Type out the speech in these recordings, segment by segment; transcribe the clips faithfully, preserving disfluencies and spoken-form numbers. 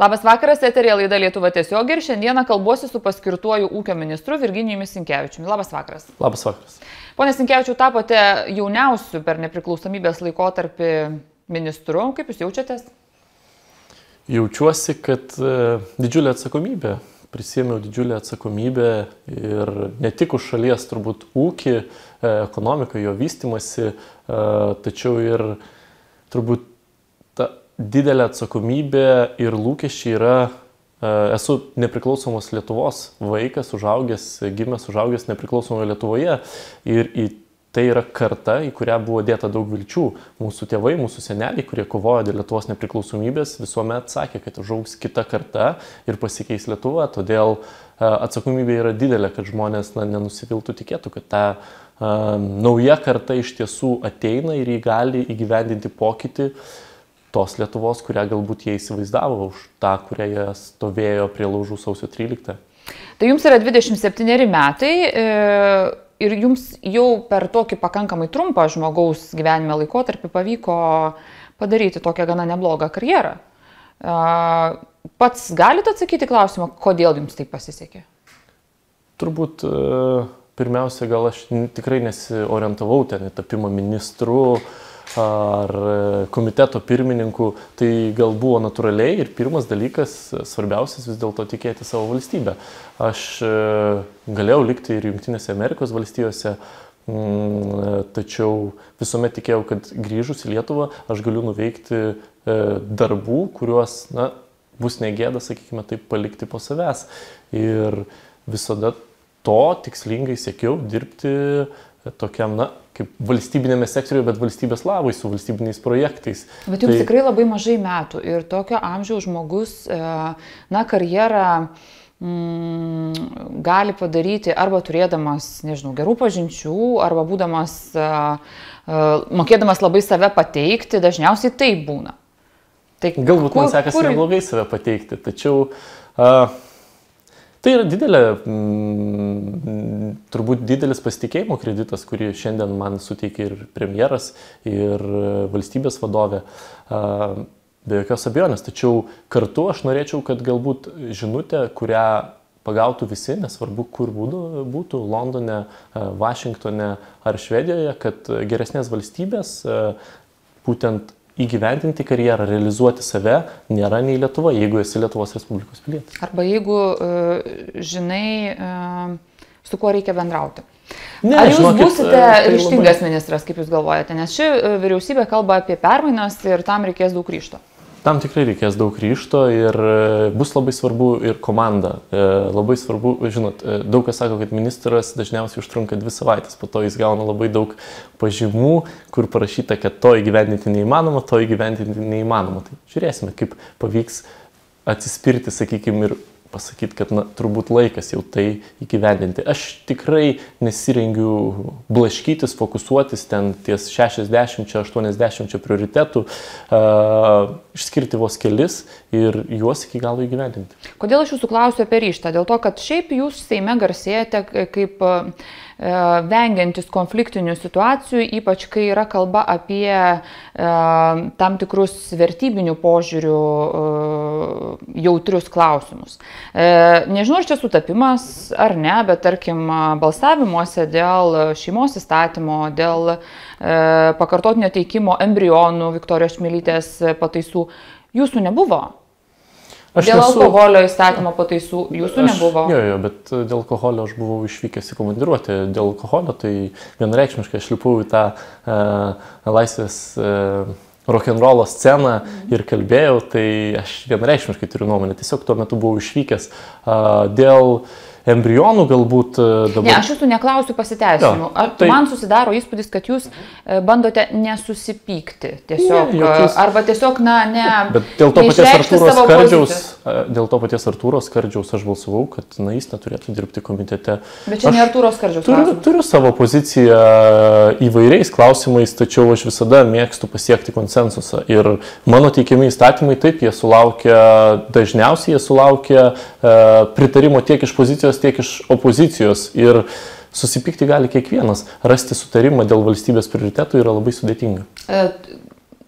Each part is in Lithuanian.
Labas vakaras, eterija laida Lietuva tiesiog ir šiandieną kalbuosi su paskirtuoju ūkio ministru Virginijumi Sinkevičiumi. Labas vakaras. Labas vakaras. Pone Sinkevičiau, tapote jauniausiu per nepriklausomybės laikotarpį ministru. Kaip jūs jaučiatės? Jaučiuosi, kad e, didžiulė atsakomybė. Prisėmiau didžiulę atsakomybę ir ne tik už šalies turbūt ūkį, e, ekonomiką, jo vystimasi, e, tačiau ir turbūt ta didelė atsakomybė ir lūkesčiai yra, e, esu nepriklausomos Lietuvos vaikas, užaugęs, gimęs, užaugęs nepriklausomoje Lietuvoje ir į tai yra karta, į kurią buvo dėta daug vilčių. Mūsų tėvai, mūsų seneliai, kurie kovojo dėl Lietuvos nepriklausomybės, visuomet sakė, kad užaugs kita karta ir pasikeis Lietuva. Todėl atsakomybė yra didelė, kad žmonės na, nenusiviltų, tikėtų, kad ta uh, nauja karta iš tiesų ateina ir jį gali įgyvendinti pokytį tos Lietuvos, kurią galbūt jie įsivaizdavo už tą, kurią jie stovėjo prie laužų sausio tryliktą. Tai jums yra dvidešimt septyneri metai. E... Ir jums jau per tokį pakankamai trumpą žmogaus gyvenime laikotarpį pavyko padaryti tokią gana neblogą karjerą. Pats galite atsakyti klausimą, kodėl jums tai pasisekė? Turbūt pirmiausia, gal aš tikrai nesiorientavau ten į tapimą ministru ar komiteto pirmininku, tai gal buvo natūraliai ir pirmas dalykas, svarbiausias vis dėlto tikėti savo valstybę. Aš galėjau likti ir Jungtinėse Amerikos valstijose, tačiau visuomet tikėjau, kad grįžus į Lietuvą aš galiu nuveikti darbų, kuriuos na, bus negėda, sakykime, taip palikti po savęs. Ir visada to tikslingai siekiau dirbti tokiam, na, kaip valstybinėme sektoriuje, bet valstybės labui, su valstybiniais projektais. Bet jums tai... tikrai labai mažai metų ir tokio amžiaus žmogus, na, karjerą mm, gali padaryti arba turėdamas, nežinau, gerų pažinčių, arba būdamas, mokėdamas labai save pateikti, dažniausiai taip būna. Tai galbūt kur, man sekasi kur... neblogai save pateikti, tačiau uh, tai yra didelė, m, turbūt didelis pasitikėjimo kreditas, kurį šiandien man suteikia ir premjeras, ir valstybės vadovė, be jokios abejonės. Tačiau kartu aš norėčiau, kad galbūt žinutė, kurią pagautų visi, nesvarbu kur būtų, būtų Londone, Vašingtone ar Švedijoje, kad geresnės valstybės būtent įgyvendinti karjerą, realizuoti save nėra nei Lietuva, jeigu esi Lietuvos Respublikos pilietis. Arba jeigu uh, žinai, uh, su kuo reikia bendrauti. Ne, Ar jūs žinokit, būsite tai ryžtingas labai... ministras, kaip jūs galvojate? Nes ši vyriausybė kalba apie permainas ir tam reikės daug ryžto. Tam tikrai reikės daug ryžto ir bus labai svarbu ir komanda. Labai svarbu, žinot, daug kas sako, kad ministras dažniausiai užtrunka dvi savaitės, po to jis gauna labai daug pažymų, kur parašyta, kad to įgyvendinti neįmanoma, to įgyvendinti neįmanoma. Tai žiūrėsime, kaip pavyks atsispirti, sakykime, ir pasakyti, kad na, turbūt laikas jau tai įgyvendinti. Aš tikrai nesirengiu blaškytis, fokusuotis ten ties šešiasdešimt aštuoniasdešimt prioritetų, uh, išskirti vos kelis ir juos iki galo įgyvendinti. Kodėl aš jūsų klausiu apie ryžtą? Dėl to, kad šiaip jūs Seime garsėjate kaip uh, vengiantis konfliktinių situacijų, ypač kai yra kalba apie uh, tam tikrus vertybinių požiūrių uh, jautrius klausimus. Nežinau, ar čia sutapimas ar ne, bet tarkim balsavimuose dėl šeimos įstatymo, dėl pakartotinio teikimo embrionų Viktorijos Čmilytės pataisų jūsų nebuvo. Aš dėl nesu... alkoholio įstatymo pataisų jūsų aš, nebuvo. Jo, jo, bet dėl alkoholio aš buvau išvykęs į komandiruotę. Dėl alkoholio tai vienareikšmiškai aš lipau į tą uh, laisvės uh, rock'n'rollo sceną ir kalbėjau, tai aš vienareikšmiškai turiu nuomonę. Tiesiog tuo metu buvau išvykęs uh, dėl embrionų galbūt dabar... Ne, aš jūsų neklausiu pasiteisinimų. Ja, tai... Man susidaro įspūdis, kad jūs bandote nesusipykti tiesiog, ne, jokiais... arba tiesiog, na, ne... Bet dėl to paties Artūro Skardžiaus, dėl to paties Artūro Skardžiaus aš balsavau, kad na, jis neturėtų dirbti komitete. Bet čia aš ne Artūro Skardžiaus turiu, klausimas. Turiu savo poziciją įvairiais klausimais, tačiau aš visada mėgstu pasiekti konsensusą. Ir mano teikiami įstatymai, taip, jie sulaukia, dažniausiai jie sulaukia e, pritarimo tiek iš pozicijos, tiek iš opozicijos ir susipykti gali kiekvienas. Rasti sutarimą dėl valstybės prioritetų yra labai sudėtinga. E,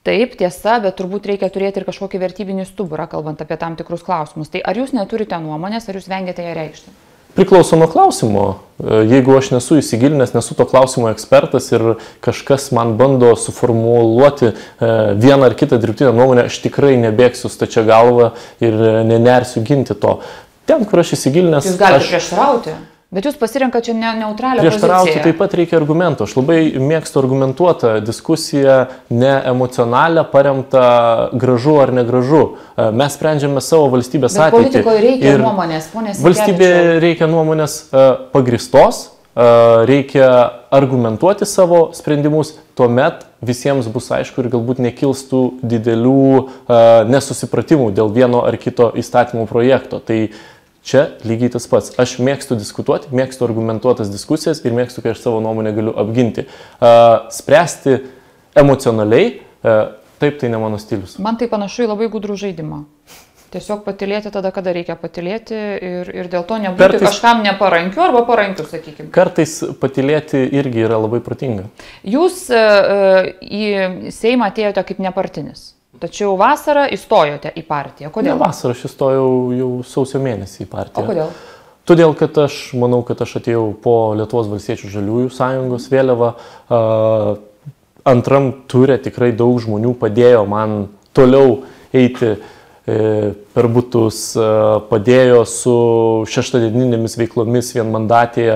Taip, tiesa, bet turbūt reikia turėti ir kažkokį vertybinį stuburą, kalbant apie tam tikrus klausimus. Tai ar jūs neturite nuomonės, ar jūs vengiate ją reikšti? Priklauso nuo klausimo. Jeigu aš nesu įsigilinęs, nesu to klausimo ekspertas ir kažkas man bando suformuluoti vieną ar kitą dirbtinę nuomonę, aš tikrai nebėgsiu stačia galva ir nenersiu ginti to. Ten, kur aš įsigilinęs... Jūs galite aš... prieštarauti, bet jūs pasirenkat čia ne, neutralią poziciją. Prieštarauti taip pat reikia argumentų. Aš labai mėgstu argumentuotą diskusiją, ne emocionalią, paremtą gražu ar negražu. Mes sprendžiame savo valstybės bet ateitį. Politikoje reikia nuomonės, ponė Sinkevičiau. Valstybė reikia nuomonės pagristos, reikia argumentuoti savo sprendimus, tuomet visiems bus aišku ir galbūt nekils tų didelių nesusipratimų dėl vieno ar kito įstatymo projekto. Tai čia lygiai tas pats. Aš mėgstu diskutuoti, mėgstu argumentuotas diskusijas ir mėgstu, kai aš savo nuomonę galiu apginti. Spręsti emocionaliai, taip, tai ne mano stilius. Man tai panašu į labai gudrų žaidimą. Tiesiog patylėti tada, kada reikia patylėti ir, ir dėl to nebūti kartais, kažkam neparankiu arba parankiu, sakykime. Kartais patylėti irgi yra labai protinga. Jūs uh, į Seimą atėjote kaip nepartinis. Tačiau vasarą įstojote į partiją. Kodėl? Ne vasarą, aš įstojau jau sausio mėnesį į partiją. O kodėl? Todėl, kad aš manau, kad aš atėjau po Lietuvos valstiečių žaliųjų sąjungos vėliavą. Antram ture tikrai daug žmonių padėjo man toliau eiti per butus, padėjo su šeštadieninėmis veiklomis vienmandatėje.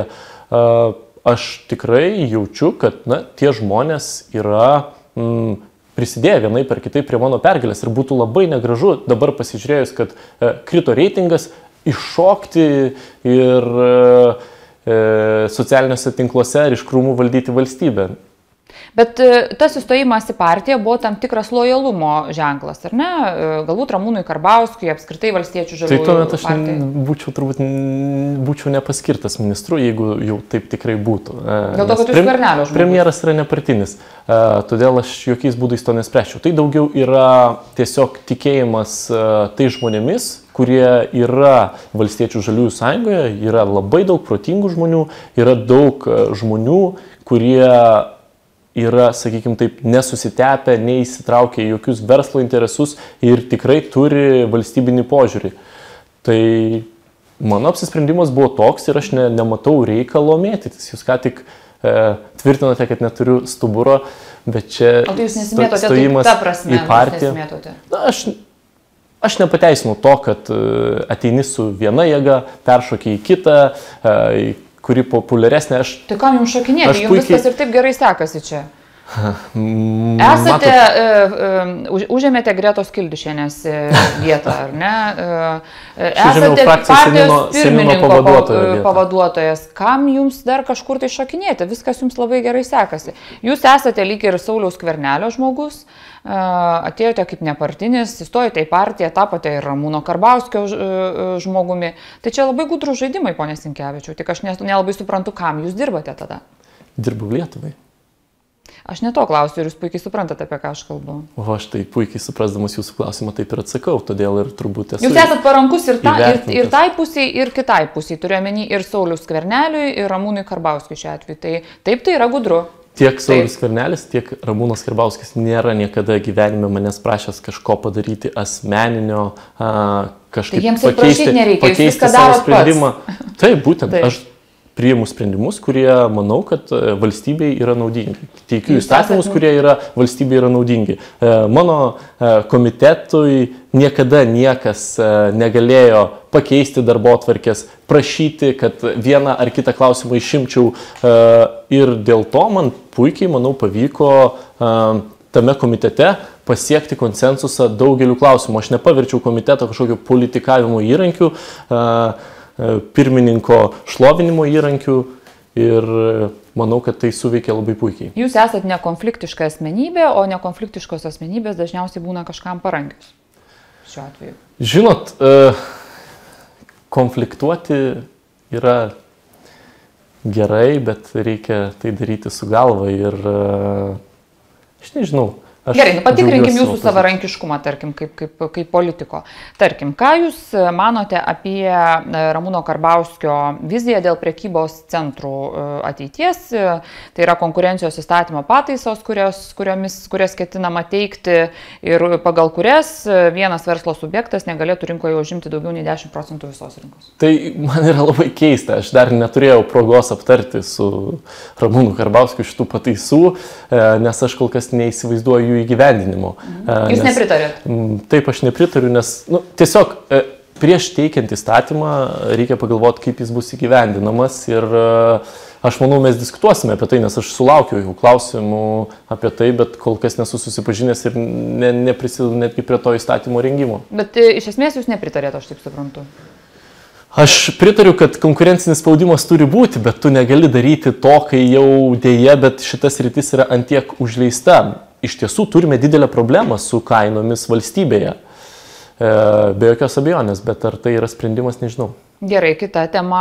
Aš tikrai jaučiu, kad na, tie žmonės yra... Mm, prisidėjo vienai per kitai prie mano pergalės ir būtų labai negražu dabar pasižiūrėjus, kad e, krito reitingas, iššokti ir e, socialiniuose tinkluose ir iš krūmų valdyti valstybę. Bet tas įstojimas į partiją buvo tam tikras lojalumo ženklas, ar ne? Galbūt Ramūnui Karbauskiui, apskritai valstiečių žaliųjų partijai. Tai tuomet aš partijai. būčiau turbūt būčiau nepaskirtas ministru, jeigu jau taip tikrai būtų. Dėl to, kad jūs Skvernelio žmogus. Premjeras yra nepartinis, todėl aš jokiais būdais to nespręsčiau. Tai daugiau yra tiesiog tikėjimas tai žmonėmis, kurie yra valstiečių žaliųjų sąjungoje, yra labai daug protingų žmonių, yra daug žmonių, kurie yra, sakykime taip, nesusitepę, neįsitraukę į jokius verslo interesus ir tikrai turi valstybinį požiūrį. Tai mano apsisprendimas buvo toks ir aš ne, nematau reikalo mėtytis. Jūs ką tik e, tvirtinote, kad neturiu stuburo, bet čia o tai jūs nesimėtote, stojimas ta prasme, į partiją. Na, aš, aš nepateisinu to, kad ateini su viena jėga, peršoki į kitą, e, kuri populiaresnė. Aš, tai kam jums šokinėti? Jums puikiai... viskas ir taip gerai sekasi čia. Esate, uh, uh, užėmėte Gretos Kildišienės vietą, ar ne? Uh, esate partijos pirmininko pavaduotojas. pavaduotojas. Kam jums dar kažkur tai šokinėti? Viskas jums labai gerai sekasi. Jūs esate lyg ir Sauliaus Skvernelio žmogus, uh, atėjote kaip nepartinis, įstojote į partiją, tapote ir Ramūno Karbauskio žmogumi. Tai čia labai gudrų žaidimai, ponė Sinkevičiau. Tik aš nelabai suprantu, kam jūs dirbate tada. Dirbau Lietuvai. Aš ne to klausiu ir jūs puikiai suprantate, apie ką aš kalbu. O aš tai puikiai suprasdamas jūsų klausimą taip ir atsakau, todėl ir turbūt esu. Jūs esat parankus ir, ta, ir, ir tai pusiai, ir kitai pusiai. Turiu omeny ir Sauliaus Skverneliui, ir Ramūnui Karbauskiui šiuo atveju. Tai taip, tai yra gudru. Tiek Saulius Skvernelis, tiek Ramūnas Karbauskis nėra niekada gyvenime manęs prašęs kažko padaryti asmeninio, kažkaip tai jiems pakeisti, nereikia, pakeisti savo sprendimą. Taip, būtent. Taip. Aš priimu sprendimus, kurie manau, kad valstybei yra naudingi. Teikiu įstatymus, kurie yra, valstybei yra naudingi. Mano komitetui niekada niekas negalėjo pakeisti darbotvarkės, prašyti, kad vieną ar kitą klausimą išimčiau. Ir dėl to man puikiai, manau, pavyko tame komitete pasiekti konsensusą daugeliu klausimų. Aš nepaverčiau komiteto kažkokio politikavimo įrankių, pirmininko šlovinimo įrankių ir manau, kad tai suveikia labai puikiai. Jūs esate nekonfliktiška asmenybė, o nekonfliktiškos asmenybės dažniausiai būna kažkam parankius šiuo atveju. Žinot, konfliktuoti yra gerai, bet reikia tai daryti su galva ir aš nežinau, Aš Gerai, nu, patikrinkim jūsų savo savarankiškumą, tarkim, kaip, kaip, kaip politiko. Tarkim, ką jūs manote apie Ramūno Karbauskio viziją dėl prekybos centrų ateities? Tai yra konkurencijos įstatymo pataisos, kurios, kuriomis, kurias ketinama teikti ir pagal kurias vienas verslo subjektas negalėtų rinkoje užimti daugiau nei dešimt procentų visos rinkos. Tai man yra labai keista, aš dar neturėjau progos aptarti su Ramūnu Karbauskiu šitų pataisų, nes aš kol kas neįsivaizduoju įgyvendinimo. Jūs nes, nepritarėt? Taip, aš nepritariu, nes nu, tiesiog prieš teikiant įstatymą reikia pagalvoti, kaip jis bus įgyvendinamas ir aš manau, mes diskutuosime apie tai, nes aš sulaukiu jau klausimų apie tai, bet kol kas nesu susipažinęs ir ne, neprisidedu netgi prie to įstatymo rengimo. Bet iš esmės jūs nepritarėt, aš taip suprantu. Aš pritariu, kad konkurencinis spaudimas turi būti, bet tu negali daryti to, kai jau dėja, bet šitas rytis yra antiek užleista. Iš tiesų turime didelę problemą su kainomis valstybėje. E, be jokios abejonės, bet ar tai yra sprendimas, nežinau. Gerai, kita tema.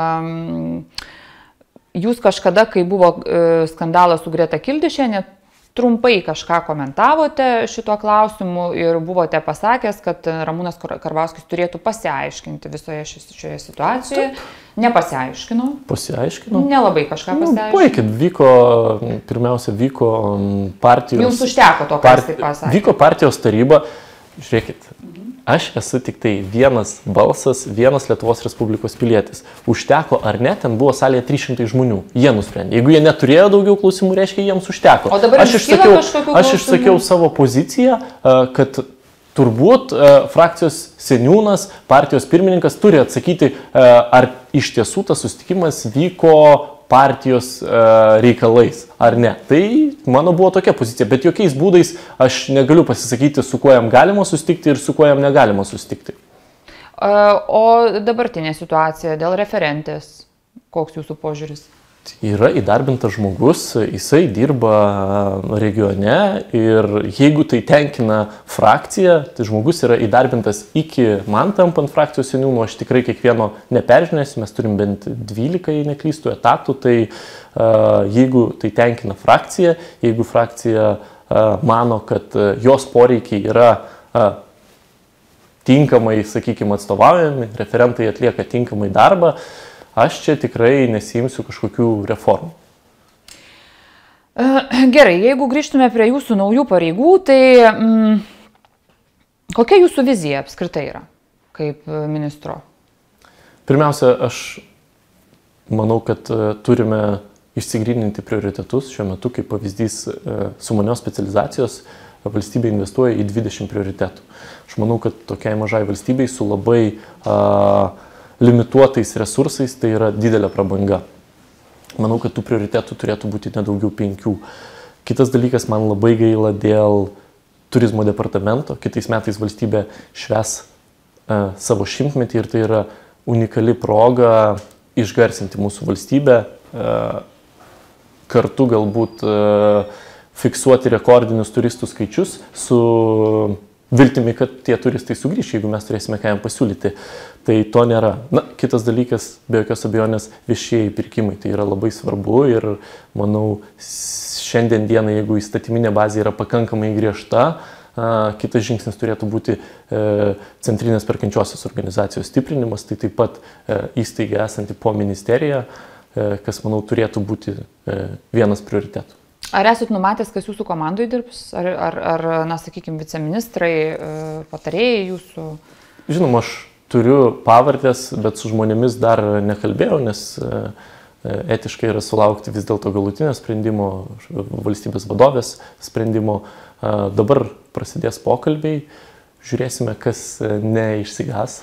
Jūs kažkada, kai buvo skandalas su Greta Kildišiene, trumpai kažką komentavote šituo klausimu ir buvote pasakęs, kad Ramūnas Karbauskis turėtų pasiaiškinti visoje šioje situacijoje. Nepasiaiškinau. Pasiaiškinau. Nelabai kažką pasiaiškinau. Nu, puikiai, vyko, pirmiausia, vyko partijos... Jums užteko to, kas part... tai pasakė. Vyko partijos taryba. Žiūrėkit, aš esu tik tai vienas balsas, vienas Lietuvos Respublikos pilietis. Užteko ar ne, ten buvo salėje trys šimtai žmonių. Jie nusprendė. Jeigu jie neturėjo daugiau klausimų, reiškia, jiems užteko. O dabar aš išsakiau, aš išsakiau savo poziciją, kad turbūt frakcijos seniūnas, partijos pirmininkas turi atsakyti, ar iš tiesų tas susitikimas vyko partijos reikalais, ar ne. Tai mano buvo tokia pozicija, bet jokiais būdais aš negaliu pasisakyti, su kuo jam galima susitikti ir su kuo jam negalima susitikti. O dabartinė situacija dėl referentės, koks jūsų požiūris? Yra įdarbintas žmogus, jisai dirba regione ir jeigu tai tenkina frakciją, tai žmogus yra įdarbintas iki man tampant frakcijos seniūnu, aš tikrai kiekvieno neperžiūrėsiu, mes turim bent dvylika, jei neklystų, etatų, tai uh, jeigu tai tenkina frakciją, jeigu frakcija uh, mano, kad uh, jos poreikiai yra uh, tinkamai, sakykime, atstovaujami, referentai atlieka tinkamai darbą, aš čia tikrai nesiimsiu kažkokių reformų. Gerai, jeigu grįžtume prie jūsų naujų pareigų, tai mm, kokia jūsų vizija apskritai yra kaip ministro? Pirmiausia, aš manau, kad turime išsigryninti prioritetus. Šiuo metu, kaip pavyzdys, sumanios specializacijos valstybė investuoja į dvidešimt prioritetų. Aš manau, kad tokiai mažai valstybei su labai a, limituotais resursais tai yra didelė prabanga. Manau, kad tų prioritetų turėtų būti nedaugiau penkių. Kitas dalykas, man labai gaila dėl turizmo departamento. Kitais metais valstybė švęs e, savo šimtmetį ir tai yra unikali proga išgarsinti mūsų valstybę, e, kartu galbūt e, fiksuoti rekordinius turistų skaičius su viltimi, kad tie turistai sugrįš, jeigu mes turėsime ką jam pasiūlyti. Tai to nėra. Na, kitas dalykas, be jokios abejonės, viešieji pirkimai. Tai yra labai svarbu ir manau, šiandien dieną, jeigu įstatyminė bazė yra pakankamai griežta, kitas žingsnis turėtų būti centrinės perkančiosios organizacijos stiprinimas, tai taip pat įstaiga esanti po ministeriją, kas, manau, turėtų būti vienas prioritetų. Ar esat numatęs, kas jūsų komandai dirbs? Ar, ar, ar na, sakykime, viceministrai, patarėjai jūsų? Žinoma, aš turiu pavardės, bet su žmonėmis dar nekalbėjau, nes etiškai yra sulaukti vis dėlto galutinio sprendimo, valstybės vadovės sprendimo. Dabar prasidės pokalbiai, žiūrėsime, kas neišsigas.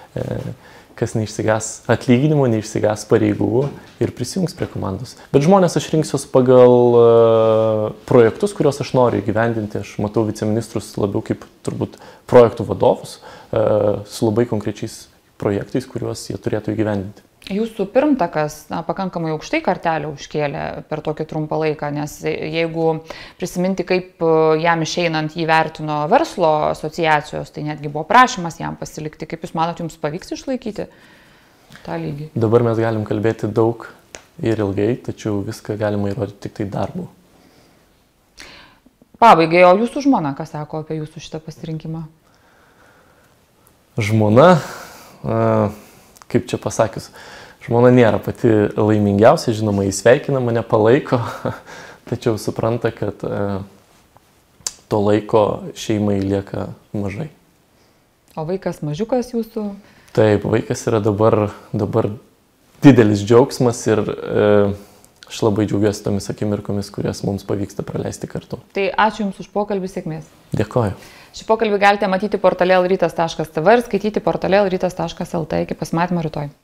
kas neišsigas atlyginimo, neišsigas pareigų ir prisijungs prie komandos. Bet žmonės aš rinksiuos pagal uh, projektus, kuriuos aš noriu įgyvendinti. Aš matau viceministrus labiau kaip turbūt projektų vadovus uh, su labai konkrečiais projektais, kuriuos jie turėtų įgyvendinti. Jūsų pirmtakas na, pakankamai aukštai kartelę užkėlė per tokį trumpą laiką, nes jeigu prisiminti, kaip jam išeinant jį vertino verslo asociacijos, tai netgi buvo prašymas jam pasilikti. Kaip Jūs manot, Jums pavyks išlaikyti tą lygį? Dabar mes galim kalbėti daug ir ilgai, tačiau viską galima įrodyti tik tai darbu. Pabaigai, o jūsų žmona, ką sako apie jūsų šitą pasirinkimą? Žmona, kaip čia pasakius, žmona nėra pati laimingiausia, žinoma, jis sveikina mane, palaiko, tačiau supranta, kad to laiko šeimai lieka mažai. O vaikas mažiukas jūsų? Taip, vaikas yra dabar, dabar didelis džiaugsmas ir e, aš labai džiaugiuosi tomis akimirkomis, kurias mums pavyksta praleisti kartu. Tai ačiū Jums už pokalbį, sėkmės. Dėkoju. Šį pokalbį galite matyti portale elrytas taškas tv ir skaityti portale elrytas taškas lt. Iki pasimatymo rytoj.